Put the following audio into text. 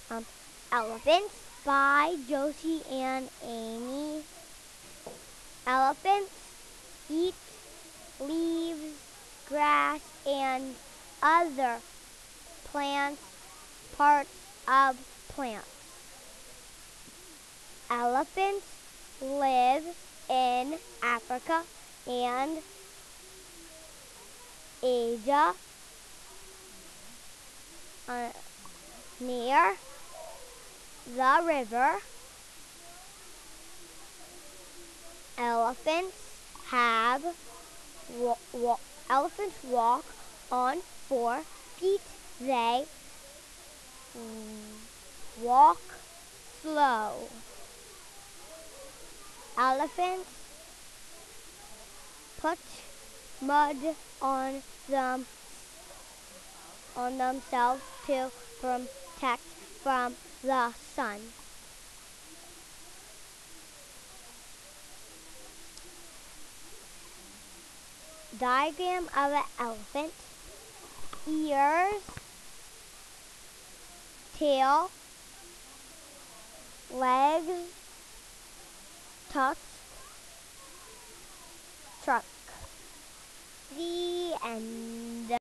Um, Elephants by Josie and Amy. Elephants eat leaves, grass, and other plants, parts of plants. Elephants live in Africa and Asia near the river. Elephants have elephants walk on 4 feet. They walk slow. Elephants put mud on themselves to protect from the sun. Diagram of an elephant: ears, tail, legs, tusk, trunk. The end.